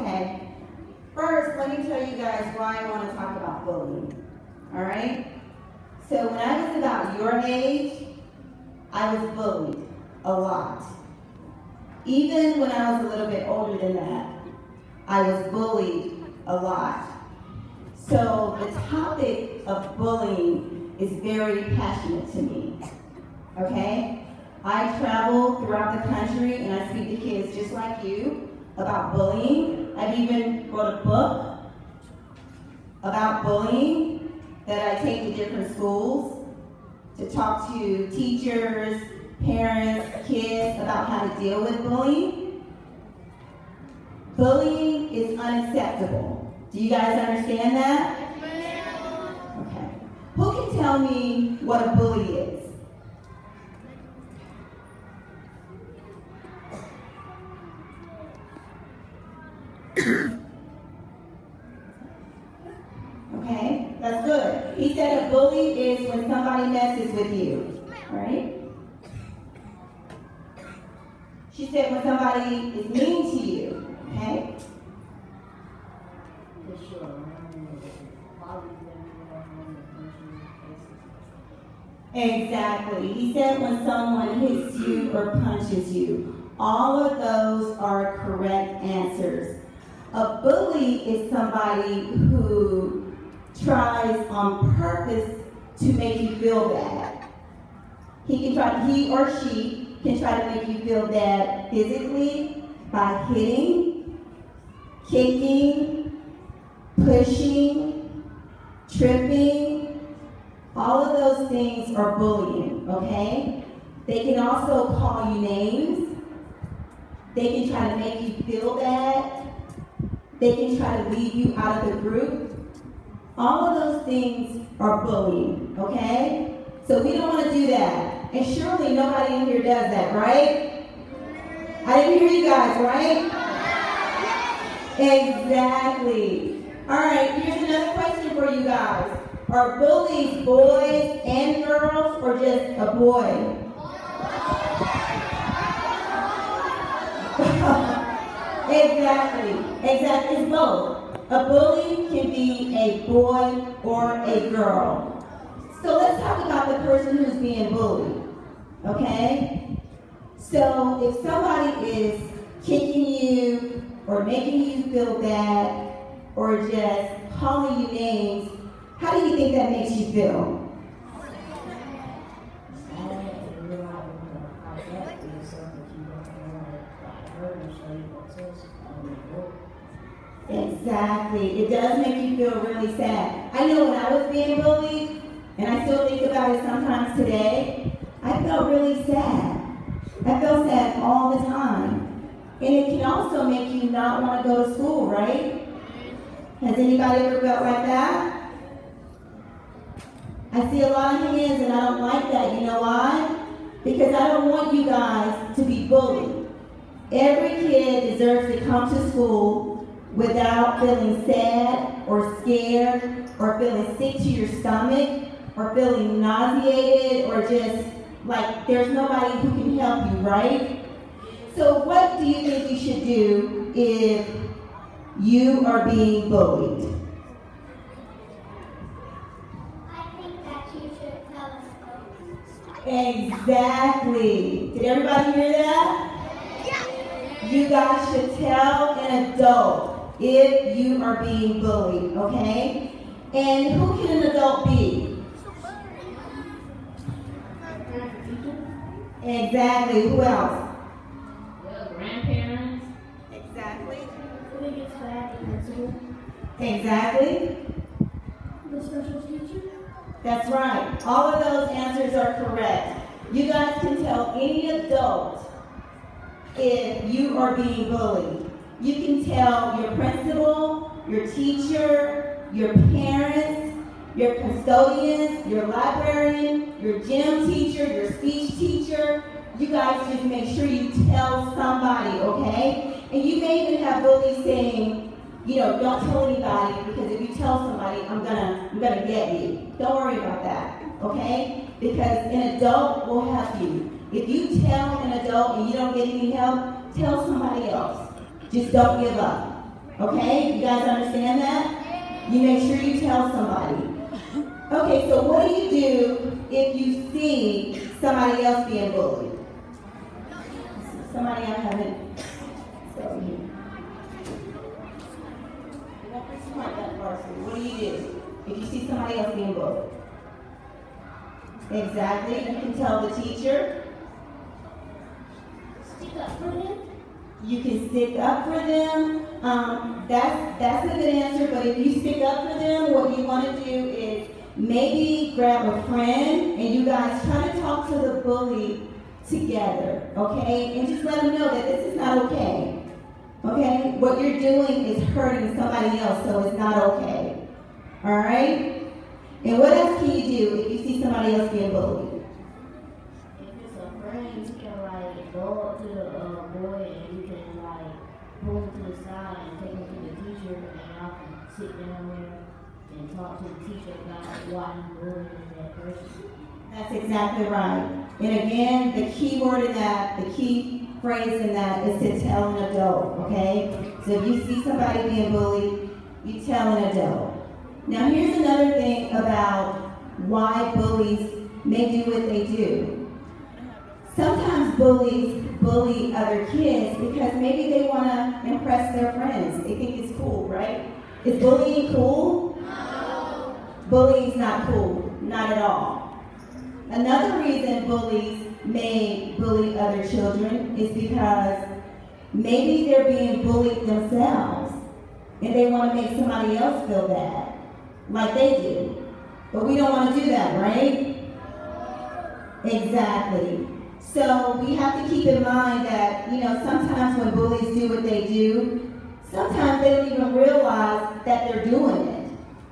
Okay. First, let me tell you guys why I want to talk about bullying. All right? So when I was about your age, I was bullied a lot. Even when I was a little bit older than that, I was bullied a lot. So the topic of bullying is very passionate to me. Okay? I travel throughout the country and I speak to kids just like you about bullying. I've even wrote a book about bullying that I take to different schools to talk to teachers, parents, kids about how to deal with bullying. Bullying is unacceptable. Do you guys understand that? Okay. Who can tell me what a bully is? Okay, that's good. He said a bully is when somebody messes with you, right? She said when somebody is mean to you, okay? Exactly. He said when someone hits you or punches you. All of those are correct answers. A bully is somebody who tries on purpose to make you feel bad. He or she can try to make you feel bad physically by hitting, kicking, pushing, tripping. All of those things are bullying, okay? They can also call you names. They can try to make you feel bad. They can try to leave you out of the group. All of those things are bullying, okay? So we don't want to do that. And surely nobody in here does that, right? I didn't hear you guys, right? Exactly. All right, here's another question for you guys. Are bullies boys and girls or just a boy? Exactly. It's both. A bully can be a boy or a girl. So let's talk about the person who's being bullied. Okay? So if somebody is kicking you or making you feel bad or just calling you names, how do you think that makes you feel? Exactly. It does make you feel really sad. I know when I was being bullied, and I still think about it sometimes today, I felt really sad. I felt sad all the time. And it can also make you not want to go to school, right? Has anybody ever felt like that? I see a lot of hands and I don't like that. You know why? Because I don't want you guys to be bullied. Every kid deserves to come to school without feeling sad or scared or feeling sick to your stomach or feeling nauseated or just like there's nobody who can help you, right? So what do you think you should do if you are being bullied? I think that you should tell us. Exactly. Did everybody hear that? Yeah. You guys should tell an adult if you are being bullied, okay? And who can an adult be? Exactly. Who else? The grandparents. Exactly. The biggest bad principal. Exactly. The special teacher. That's right. All of those answers are correct. You guys can tell any adult if you are being bullied. You can tell your principal, your teacher, your parents, your custodians, your librarian, your gym teacher, your speech teacher. You guys just make sure you tell somebody, okay? And you may even have bullies saying, you know, don't tell anybody because if you tell somebody, I'm gonna get you. Don't worry about that, okay? Because an adult will help you. If you tell an adult and you don't get any help, tell somebody else. Just don't give up, Okay, you guys understand that? You make sure you tell somebody. Okay, so what do you do if you see somebody else being bullied? Somebody I haven't. So here. What do you do if you see somebody else being bullied? Exactly. You can tell the teacher. Stick up for them. You can stick up for them. That's a good answer. But if you stick up for them, what you want to do is maybe grab a friend and you guys try to talk to the bully together, okay? And just let them know that this is not okay. Okay? What you're doing is hurting somebody else, so it's not okay. All right? And what else can you do if you see somebody else being bullied? If it's a friend, you can like go up to the boy and you can like pull him to the side and take him to the teacher and y'all can sit down there and talk to the teacher about why he's bullying that person. That's exactly right. And again, the key word in that, the key phrase in that is to tell an adult, okay? So if you see somebody being bullied, you tell an adult. Now here's another thing about why bullies may do what they do. Sometimes bullies bully other kids because maybe they want to impress their friends. They think it's cool, right? Is bullying cool? No. Bullying's not cool, not at all. Another reason bullies may bully other children is because maybe they're being bullied themselves and they want to make somebody else feel bad, like they do. But we don't want to do that, right? Exactly. So we have to keep in mind that, sometimes when bullies do what they do, sometimes they don't even realize that they're doing it.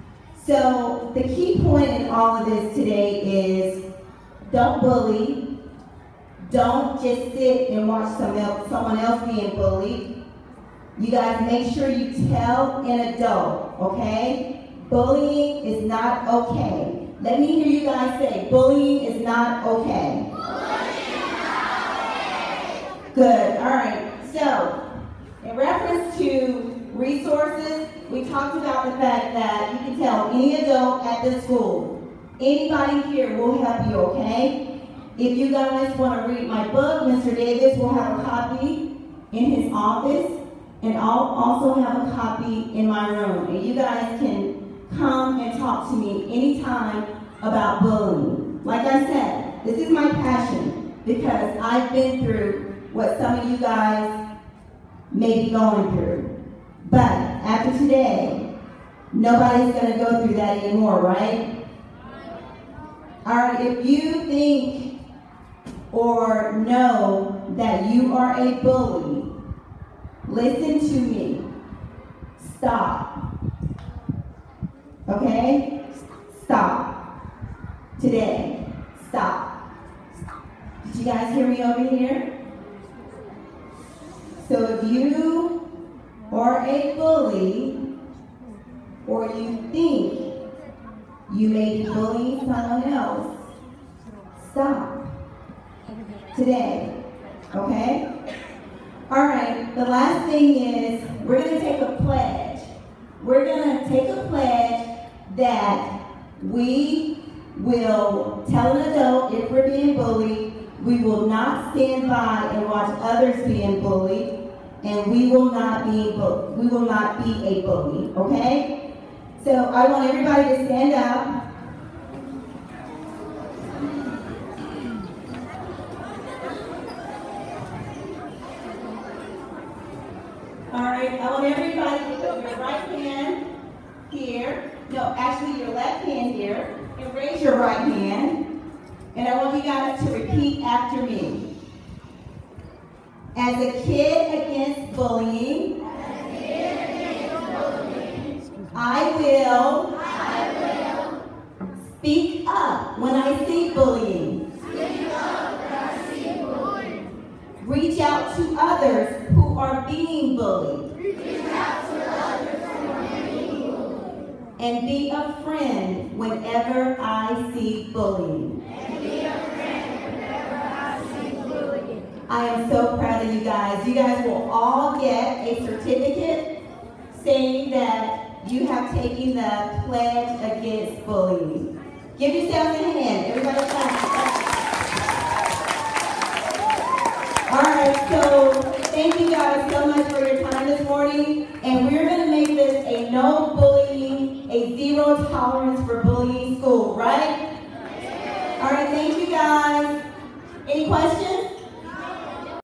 So the key point in all of this today is don't bully. Don't just sit and watch someone else being bullied. You guys make sure you tell an adult, okay? Bullying is not okay. Let me hear you guys say, bullying is not okay. Bullying is not okay. Good, all right. So, in reference to resources, we talked about the fact that you can tell any adult at the school. Anybody here will help you, okay? If you guys want to read my book, Mr. Davis will have a copy in his office, and I'll also have a copy in my room. And you guys can come and talk to me anytime about bullying. Like I said, this is my passion because I've been through what some of you guys may be going through. But after today, nobody's going to go through that anymore, right? All right, if you think or know that you are a bully, listen to me. Stop. Okay? Stop. Today. Stop. Did you guys hear me over here? So if you are a bully, or you think you may be bullying someone else, stop. Today. Okay? Alright, the last thing is we're going to take a pledge. We're going to take a pledge that we will tell an adult if we're being bullied, we will not stand by and watch others being bullied, and we will not be a bully, okay? So I want everybody to stand up. All right, I want everybody to put your right hand here. No, actually your left hand here. And raise your right hand. And I want you guys to repeat after me. As a kid against bullying, I will speak up when I see bullying. Reach out to others who are being bullied. And be a friend whenever I see bullying. I am so proud of you guys. You guys will all get a certificate saying that you have taken the pledge against bullying. Give yourselves a hand. Everybody clap. All right, so thank you guys so much for your time this morning. And we're going to make this a no bullying, a zero tolerance for bullying